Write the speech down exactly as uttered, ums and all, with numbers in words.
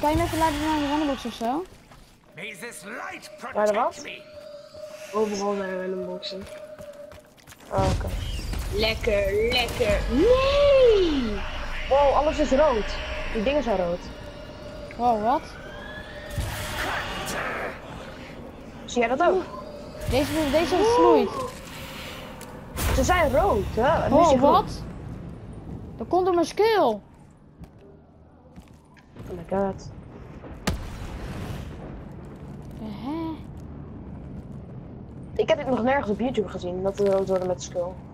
kan je me even laten naar de randombox of zo? Waar de wat? Overal zijn we in een boxen. Oh, oké. Okay. Lekker, lekker. Nee! Wow, alles is rood. Die dingen zijn rood. Wow, wat? Zie jij dat ook? Deze, deze is vloeit. Ze zijn rood, hè? Oh, wat? Dat komt door mijn skill. Oh my god. Hè? Ik heb dit nog nergens op YouTube gezien, dat we rood worden met skill.